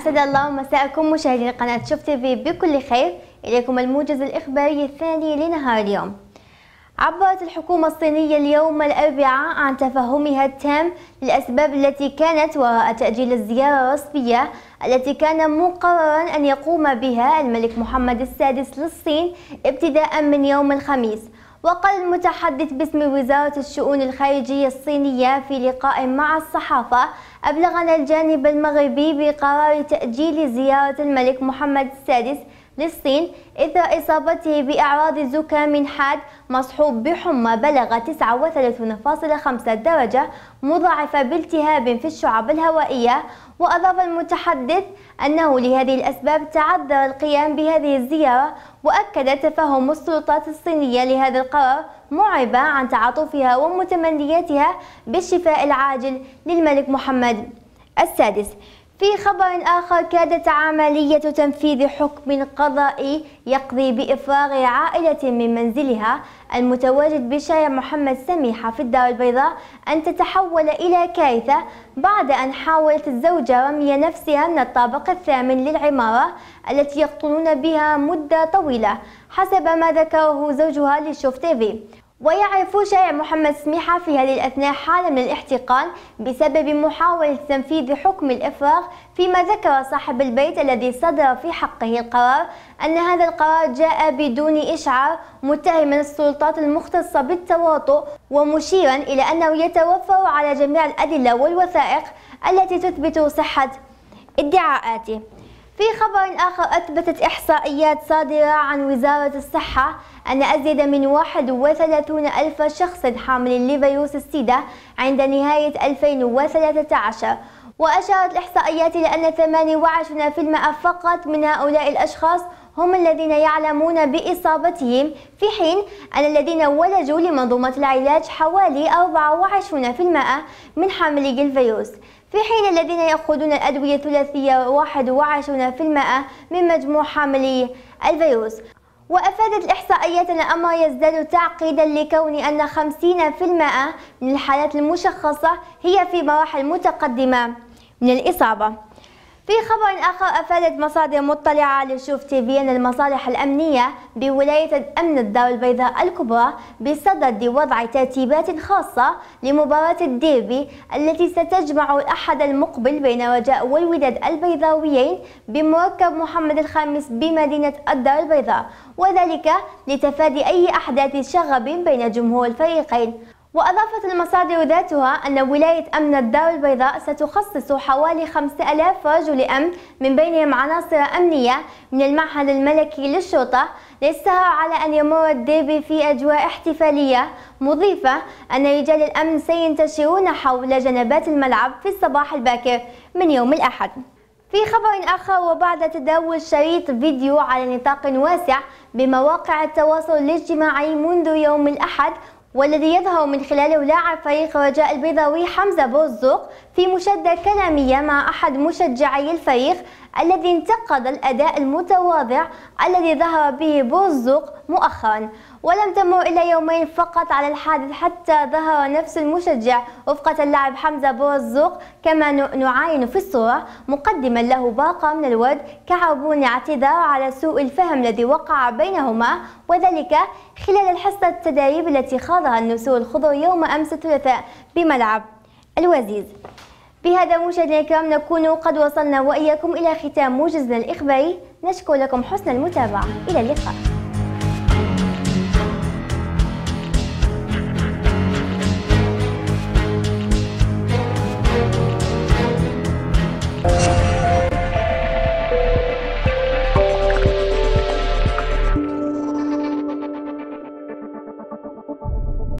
أسعد الله مساءكم مشاهدين قناة شوف تي في بكل خير. إليكم الموجز الإخباري الثاني لنهار اليوم. عبرت الحكومة الصينية اليوم الأربعاء عن تفهمها التام للأسباب التي كانت وراء تأجيل الزيارة الرسمية التي كان مقررا أن يقوم بها الملك محمد السادس للصين ابتداء من يوم الخميس. وقال المتحدث باسم وزارة الشؤون الخارجية الصينية في لقاء مع الصحافة: أبلغنا الجانب المغربي بقرار تأجيل زيارة الملك محمد السادس للصين إثر إصابته بأعراض زكام حاد مصحوب بحمى بلغت 39.5 درجة مضاعفة بالتهاب في الشعب الهوائية. وأضاف المتحدث أنه لهذه الأسباب تعذر القيام بهذه الزيارة، وأكد تفهم السلطات الصينية لهذا القرار معربة عن تعاطفها ومتمنياتها بالشفاء العاجل للملك محمد السادس. في خبر آخر، كادت عملية تنفيذ حكم قضائي يقضي بإفراغ عائلة من منزلها المتواجد بشارع محمد سميحة في الدار البيضاء أن تتحول إلى كارثة بعد أن حاولت الزوجة رمي نفسها من الطابق الثامن للعمارة التي يقطنون بها مدة طويلة، حسب ما ذكره زوجها لشوف تيفي. ويعرف شارع محمد سميحة في هذه الأثناء حالة من الاحتقان بسبب محاولة تنفيذ حكم الإفراغ، فيما ذكر صاحب البيت الذي صدر في حقه القرار أن هذا القرار جاء بدون إشعار، متهما السلطات المختصة بالتواطؤ ومشيرا إلى أنه يتوفر على جميع الأدلة والوثائق التي تثبت صحة ادعاءاته. في خبر آخر، أثبتت إحصائيات صادرة عن وزارة الصحة أن أزيد من 31 ألف شخص حامل لفيروس السيدا عند نهاية 2013. وأشارت الإحصائيات إلى أن 28% فقط من هؤلاء الأشخاص هم الذين يعلمون بإصابتهم، في حين أن الذين ولجوا لمنظومة العلاج حوالي 24% من حاملي الفيروس، في حين الذين يأخذون الأدوية الثلاثية 21% من مجموع حاملي الفيروس. وأفادت الإحصائيات أن الأمر يزداد تعقيدا لكون أن 50% من الحالات المشخصة هي في مراحل متقدمة من الإصابة. في خبر آخر، أفادت مصادر مطلعة لشوف تيفي أن المصالح الأمنية بولاية أمن الدار البيضاء الكبرى بصدد وضع ترتيبات خاصة لمباراة الديربي التي ستجمع الأحد المقبل بين رجاء والوداد البيضاويين بمركب محمد الخامس بمدينة الدار البيضاء، وذلك لتفادي أي أحداث شغب بين جمهور الفريقين. وأضافت المصادر ذاتها أن ولاية أمن الدار البيضاء ستخصص حوالي 5000 رجل أمن، من بينهم عناصر أمنية من المعهد الملكي للشرطة، للسهر على أن يمر الديربي في أجواء احتفالية، مضيفة أن رجال الأمن سينتشرون حول جنبات الملعب في الصباح الباكر من يوم الأحد. في خبر آخر، وبعد تداول شريط فيديو على نطاق واسع بمواقع التواصل الاجتماعي منذ يوم الأحد، والذي يظهر من خلاله لاعب فريق رجاء البيضاوي حمزة بوزوق في مشادة كلامية مع أحد مشجعي الفريق الذي انتقد الأداء المتواضع الذي ظهر به بوزوق مؤخرا. ولم تمر إلا يومين فقط على الحادث حتى ظهر نفس المشجع رفقة اللاعب حمزة بوزوق كما نعاين في الصورة مقدما له باقة من الورد كعربون اعتذار على سوء الفهم الذي وقع بينهما، وذلك خلال الحصة التدريب التي خاضها النسور الخضر يوم أمس الثلاثاء بملعب الوزيز. بهذا مشاهدينا الكرام نكون قد وصلنا وإياكم إلى ختام موجزنا الإخباري. نشكر لكم حسن المتابعة، إلى اللقاء.